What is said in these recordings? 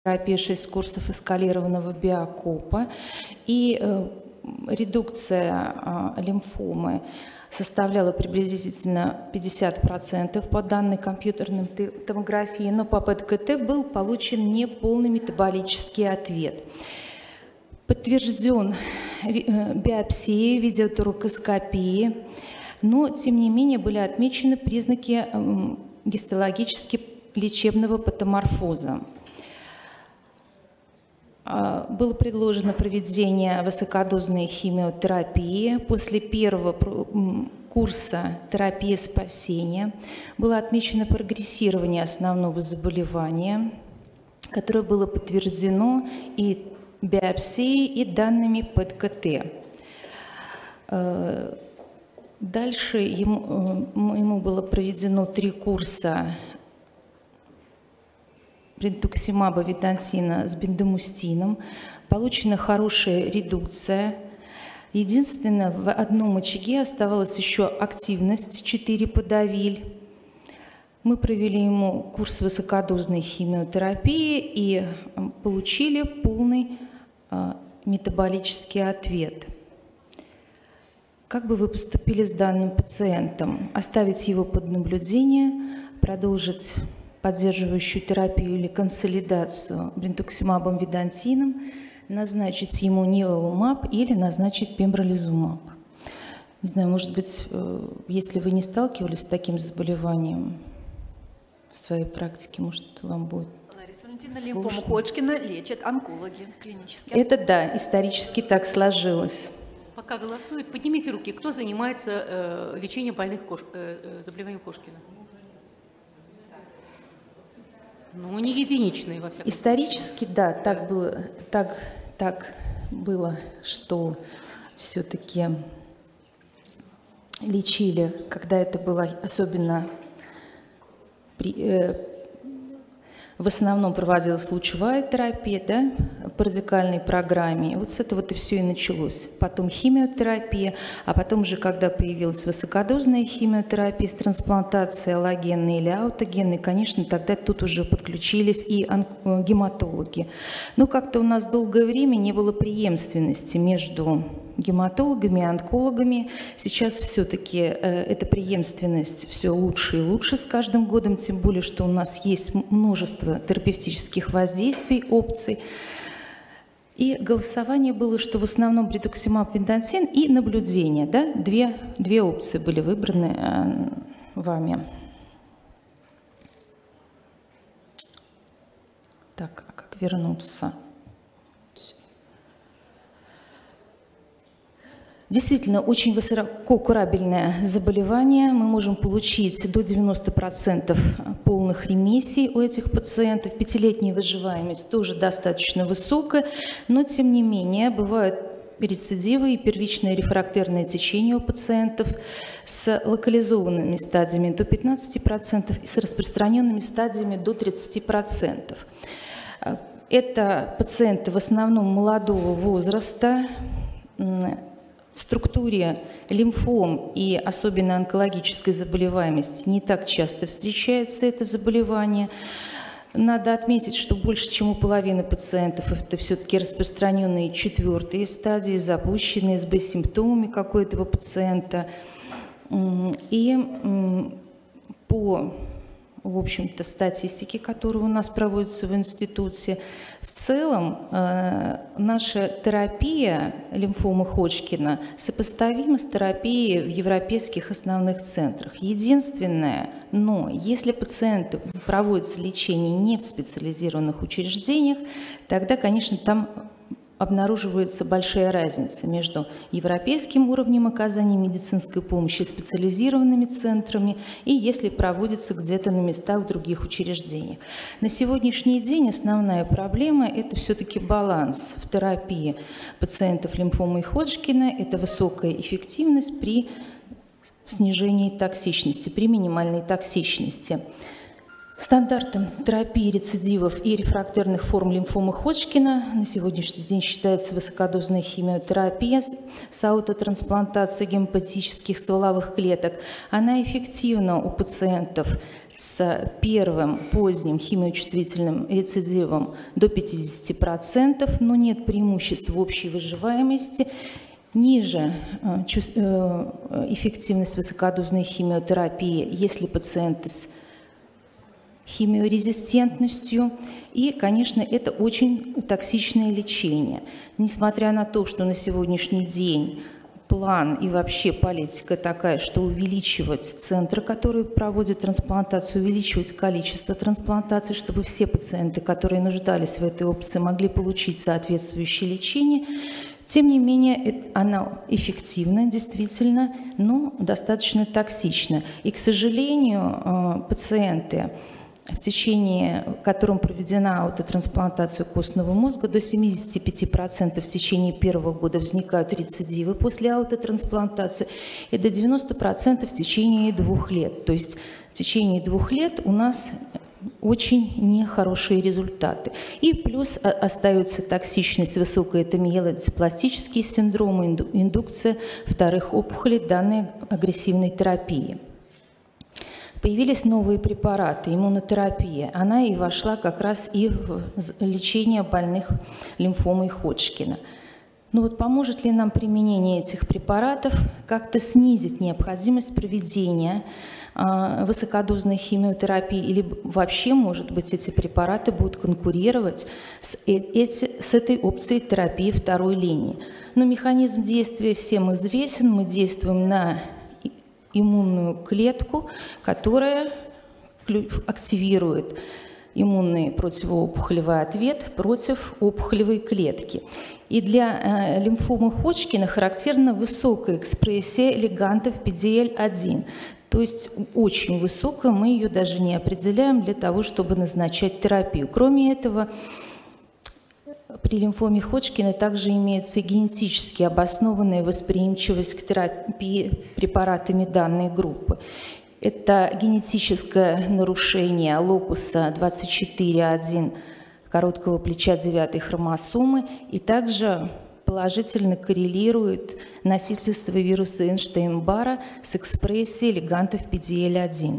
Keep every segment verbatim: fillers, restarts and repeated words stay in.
терапии шесть курсов эскалированного биокопа, и э, редукция э, лимфомы составляла приблизительно пятьдесят процентов по данной компьютерной томографии, но по ПЭТ-КТ был получен неполный метаболический ответ. Подтвержден биопсией, видеоторакоскопией, но, тем не менее, были отмечены признаки гистологически лечебного патоморфоза. Было предложено проведение высокодозной химиотерапии. После первого курса терапии спасения было отмечено прогрессирование основного заболевания, которое было подтверждено и биопсией, и данными ПЭТ-КТ. Дальше ему, ему было проведено три курса бриндуксимаба ведансина с бендамустином. Получена хорошая редукция. Единственное, в одном очаге оставалась еще активность четыре подавиль. Мы провели ему курс высокодозной химиотерапии и получили полный а, метаболический ответ. Как бы вы поступили с данным пациентом? Оставить его под наблюдение, продолжить поддерживающую терапию или консолидацию бриндуксимабом ведансином, назначить ему неволумаб или назначить пембролизумаб. Не знаю, может быть, если вы не сталкивались с таким заболеванием в своей практике, может, вам будет Лариса Валентиновна, лимфому Ходжкина лечат онкологи клинически. Это да, исторически так сложилось. Пока голосуют, поднимите руки. Кто занимается э, лечением больных кош... э, заболеванием Ходжкина? Ну, не единичные, во всяком случае. Исторически, да, так было, так, так было, что все-таки лечили, когда это была особенно при, э, в основном проводилась лучевая терапия, да, по радикальной программе. И вот с этого-то все и началось. Потом химиотерапия, а потом же, когда появилась высокодозная химиотерапия с трансплантацией аллогенной или аутогенной, конечно, тогда тут уже подключились и гематологи. Но как-то у нас долгое время не было преемственности между гематологами и онкологами. Сейчас все-таки э, эта преемственность все лучше и лучше с каждым годом, тем более, что у нас есть множество терапевтических воздействий, опций. И голосование было, что в основном бриндуксимаб ведансин и наблюдение. Да? Две, две опции были выбраны э, вами. Так, а как вернуться? Действительно, очень высококурабельное заболевание. Мы можем получить до девяноста процентов полных ремиссий у этих пациентов. Пятилетняя выживаемость тоже достаточно высокая, но тем не менее бывают рецидивы и первичное рефрактерное течение у пациентов с локализованными стадиями до пятнадцати процентов и с распространенными стадиями до тридцати процентов. Это пациенты в основном молодого возраста. В структуре лимфом и особенно онкологической заболеваемости не так часто встречается это заболевание. Надо отметить, что больше, чем у половины пациентов это все-таки распространенные четвертые стадии, запущенные с Б-симптомами, как у этого пациента. И по, в общем-то, статистике, которая у нас проводится в институте, в целом э, наша терапия лимфомы Ходжкина сопоставима с терапией в европейских основных центрах. Единственное, но если пациенту проводится лечение не в специализированных учреждениях, тогда, конечно, там обнаруживается большая разница между европейским уровнем оказания медицинской помощи, специализированными центрами и если проводится где-то на местах в других учреждениях. На сегодняшний день основная проблема – это все-таки баланс в терапии пациентов лимфомы Ходжкина, это высокая эффективность при снижении токсичности, при минимальной токсичности. Стандартом терапии рецидивов и рефрактерных форм лимфомы Ходжкина на сегодняшний день считается высокодозная химиотерапия с аутотрансплантацией гемопатических стволовых клеток. Она эффективна у пациентов с первым поздним химиочувствительным рецидивом до пятидесяти процентов, но нет преимуществ в общей выживаемости. Ниже эффективность высокодозной химиотерапии, если пациенты с химиорезистентностью. И, конечно, это очень токсичное лечение. Несмотря на то, что на сегодняшний день план и вообще политика такая, что увеличивать центры, которые проводят трансплантацию, увеличивать количество трансплантаций, чтобы все пациенты, которые нуждались в этой опции, могли получить соответствующее лечение. Тем не менее, она эффективна, действительно, но достаточно токсична. И, к сожалению, пациенты, в течение которым проведена аутотрансплантация костного мозга, до семидесяти пяти процентов в течение первого года возникают рецидивы после аутотрансплантации и до девяноста процентов в течение двух лет. То есть в течение двух лет у нас очень нехорошие результаты. И плюс остается токсичность, высокая томиелодиспластические синдромы, индукция вторых опухолей данной агрессивной терапии. Появились новые препараты, иммунотерапия. Она и вошла как раз и в лечение больных лимфомой Ходжкина. Но вот поможет ли нам применение этих препаратов как-то снизить необходимость проведения э, высокодозной химиотерапии, или вообще, может быть, эти препараты будут конкурировать с, э, эти, с этой опцией терапии второй линии? Но механизм действия всем известен. Мы действуем на иммунную клетку, которая активирует иммунный противоопухолевый ответ против опухолевой клетки. И для э, лимфомы Ходжкина характерна высокая экспрессия лигандов пи ди эл один. То есть очень высокая, мы ее даже не определяем для того, чтобы назначать терапию. Кроме этого, при лимфоме Ходжкина также имеется и генетически обоснованная восприимчивость к терапии препаратами данной группы. Это генетическое нарушение локуса двадцать четыре точка один короткого плеча девятой хромосомы и также положительно коррелирует носительство вируса Эйнштейн-Барра с экспрессией лигандов пи ди эл один.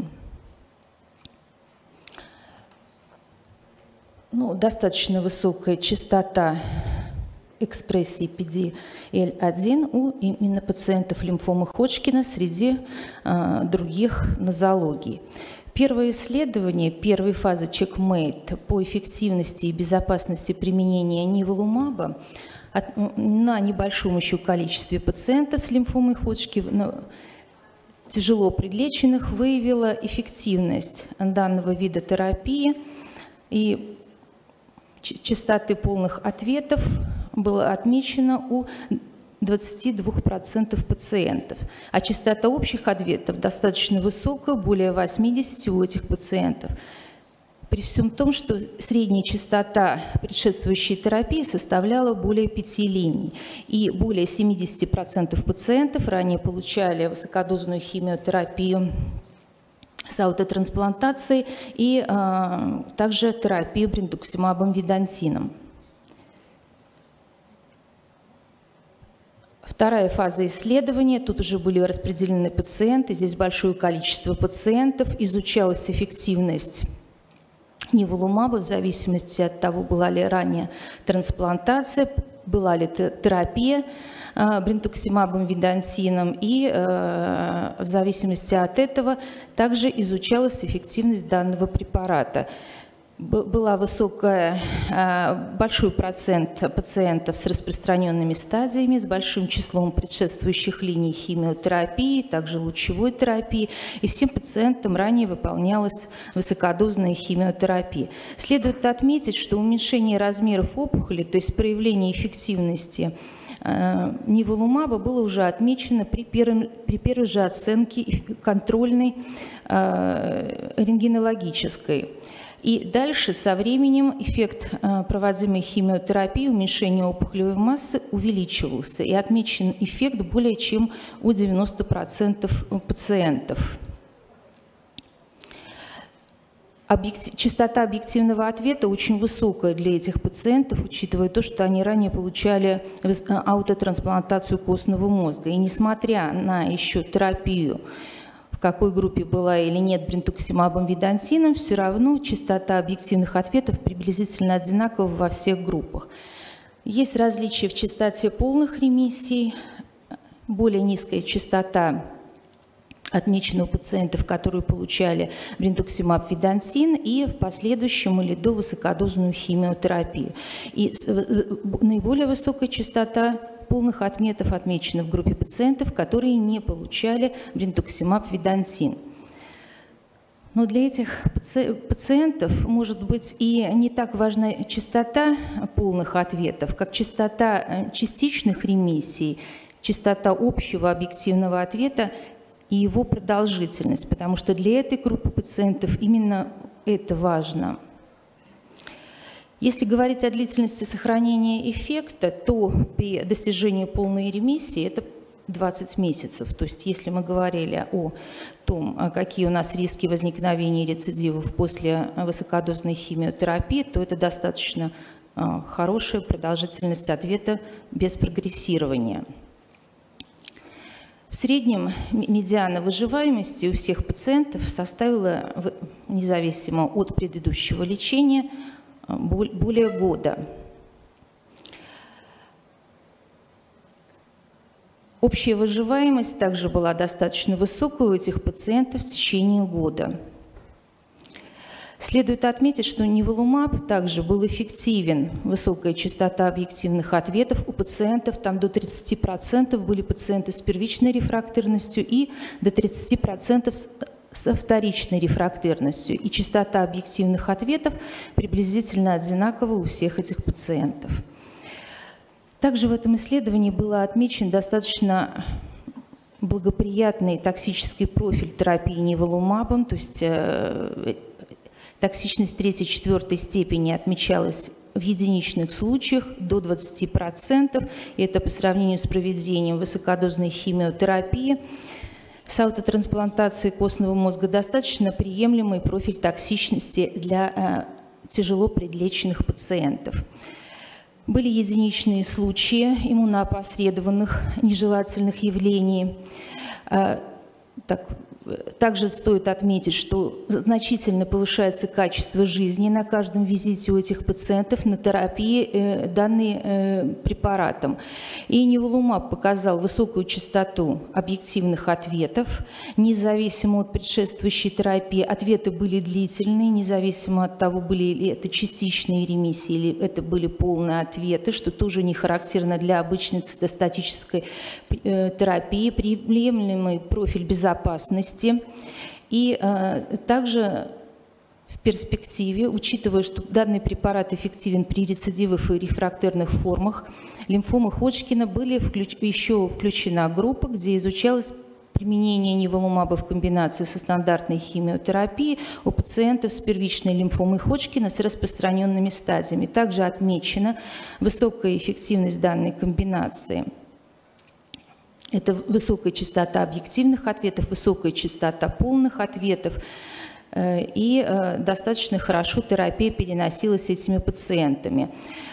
Ну, достаточно высокая частота экспрессии пи ди эл один у именно пациентов лимфомы Ходжкина среди э, других нозологий. Первое исследование первой фазы CheckMate по эффективности и безопасности применения ниволумаба на небольшом еще количестве пациентов с лимфомой Ходжкина, тяжело предлеченных, выявила эффективность данного вида терапии, и частоты полных ответов было отмечено у двадцати двух процентов пациентов, а частота общих ответов достаточно высокая, более восьмидесяти у этих пациентов. При всем том, что средняя частота предшествующей терапии составляла более пяти линий, и более семидесяти процентов пациентов ранее получали высокодозную химиотерапию с аутотрансплантацией и э, также терапию бриндуксимабом ведантином. Вторая фаза исследования, тут уже были распределены пациенты, здесь большое количество пациентов, изучалась эффективность ниволумаба в зависимости от того, была ли ранее трансплантация, была ли терапия э, бриндуксимабом ведантином, и э, в зависимости от этого также изучалась эффективность данного препарата. Была высокая, большой процент пациентов с распространенными стадиями, с большим числом предшествующих линий химиотерапии, также лучевой терапии, и всем пациентам ранее выполнялась высокодозная химиотерапия. Следует отметить, что уменьшение размеров опухоли, то есть проявление эффективности ниволумаба, было уже отмечено при, первом, при первой же оценке контрольной рентгенологической. И дальше со временем эффект проводимой химиотерапии, уменьшение опухолевой массы увеличивался, и отмечен эффект более чем у девяноста процентов пациентов. Объектив, частота объективного ответа очень высокая для этих пациентов, учитывая то, что они ранее получали аутотрансплантацию костного мозга. И несмотря на еще терапию, в какой группе была или нет бринтуксимабом ведансином, все равно частота объективных ответов приблизительно одинакова во всех группах. Есть различия в частоте полных ремиссий, более низкая частота отмечено у пациентов, которые получали бринтуксимаб ведансин и в последующем или до высокодозную химиотерапию. И наиболее высокая частота полных отметов отмечена в группе пациентов, которые не получали бринтуксимаб ведансин. Но для этих пациентов может быть и не так важна частота полных ответов, как частота частичных ремиссий, частота общего объективного ответа и его продолжительность, потому что для этой группы пациентов именно это важно. Если говорить о длительности сохранения эффекта, то при достижении полной ремиссии это двадцать месяцев. То есть если мы говорили о том, какие у нас риски возникновения рецидивов после высокодозной химиотерапии, то это достаточно хорошая продолжительность ответа без прогрессирования. В среднем медиана выживаемости у всех пациентов составила, независимо от предыдущего лечения, более года. Общая выживаемость также была достаточно высокой у этих пациентов в течение года. Следует отметить, что ниволумаб также был эффективен. Высокая частота объективных ответов у пациентов, там до тридцати процентов были пациенты с первичной рефрактерностью и до тридцати процентов со вторичной рефрактерностью. И частота объективных ответов приблизительно одинакова у всех этих пациентов. Также в этом исследовании был отмечен достаточно благоприятный токсический профиль терапии ниволумабом, то есть токсичность третьей-четвертой степени отмечалась в единичных случаях до двадцати процентов. И это по сравнению с проведением высокодозной химиотерапии с аутотрансплантацией костного мозга достаточно приемлемый профиль токсичности для э, тяжело предлеченных пациентов. Были единичные случаи иммуноопосредованных нежелательных явлений. Э, так, Также стоит отметить, что значительно повышается качество жизни на каждом визите у этих пациентов на терапии, э, данной э, препаратом. И ниволумаб показал высокую частоту объективных ответов, независимо от предшествующей терапии. Ответы были длительные, независимо от того, были ли это частичные ремиссии или это были полные ответы, что тоже не характерно для обычной цитостатической э, терапии. Приемлемый профиль безопасности. И э, также в перспективе, учитывая, что данный препарат эффективен при рецидивах и рефрактерных формах лимфомы Ходжкина, были включ... еще включена группа, где изучалось применение ниволумаба в комбинации со стандартной химиотерапией у пациентов с первичной лимфомой Ходжкина с распространенными стадиями. Также отмечена высокая эффективность данной комбинации. Это высокая частота объективных ответов, высокая частота полных ответов, и достаточно хорошо терапия переносилась этими пациентами.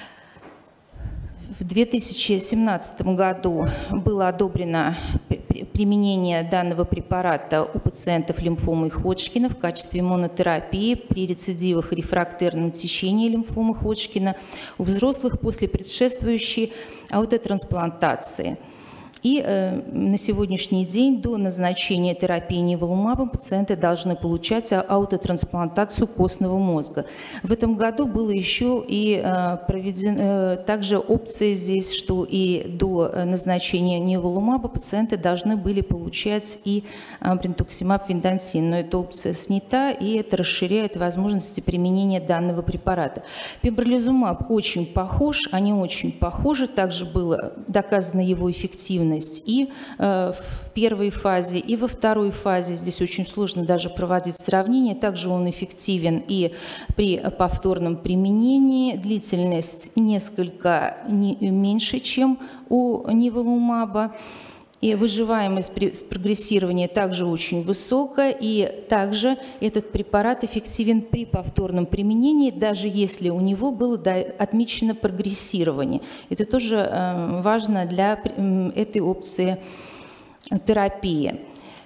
В две тысячи семнадцатом году было одобрено применение данного препарата у пациентов лимфомы Ходжкина в качестве монотерапии при рецидивах и рефрактерном течении лимфомы Ходжкина у взрослых после предшествующей аутотрансплантации. И э, на сегодняшний день до назначения терапии ниволумабом пациенты должны получать аутотрансплантацию костного мозга. В этом году было еще и э, проведена э, также опция здесь, что и до назначения ниволумаба пациенты должны были получать и э, бринтуксимаб ведансин. Но эта опция снята, и это расширяет возможности применения данного препарата. Пембролизумаб очень похож, они очень похожи. Также было доказано его эффективность и э, в первой фазе, и во второй фазе. Здесь очень сложно даже проводить сравнение. Также он эффективен и при повторном применении. Длительность несколько не, меньше, чем у ниволумаба. И выживаемость при прогрессировании также очень высокая, и также этот препарат эффективен при повторном применении, даже если у него было отмечено прогрессирование. Это тоже важно для этой опции терапии.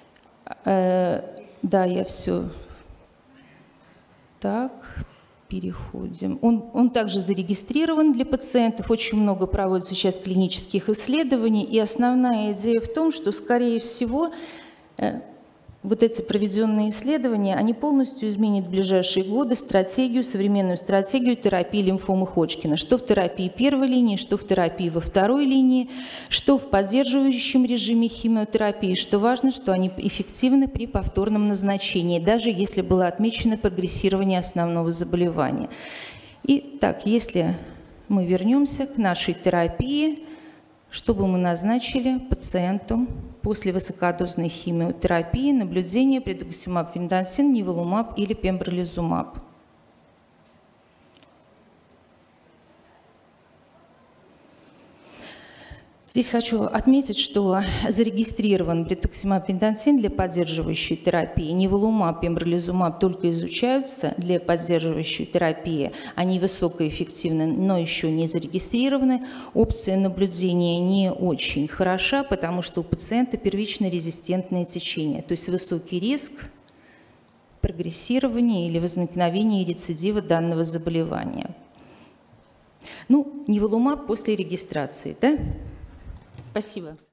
Да, я все. Так, переходим. Он, он также зарегистрирован для пациентов. Очень много проводится сейчас клинических исследований. И основная идея в том, что, скорее всего, вот эти проведенные исследования, они полностью изменят в ближайшие годы стратегию, современную стратегию терапии лимфомы Ходжкина. Что в терапии первой линии, что в терапии во второй линии, что в поддерживающем режиме химиотерапии. Что важно, что они эффективны при повторном назначении, даже если было отмечено прогрессирование основного заболевания. Итак, если мы вернемся к нашей терапии, что бы мы назначили пациенту после высокодозной химиотерапии, наблюдение предуксимаб вендансин, ниволумаб или пембролизумаб. Здесь хочу отметить, что зарегистрирован бретуксимаб вендансин для поддерживающей терапии. Ниволумаб, пембролизумаб только изучаются для поддерживающей терапии. Они высокоэффективны, но еще не зарегистрированы. Опция наблюдения не очень хороша, потому что у пациента первично резистентное течение, то есть высокий риск прогрессирования или возникновения рецидива данного заболевания. Ну, ниволумаб после регистрации, да? Спасибо.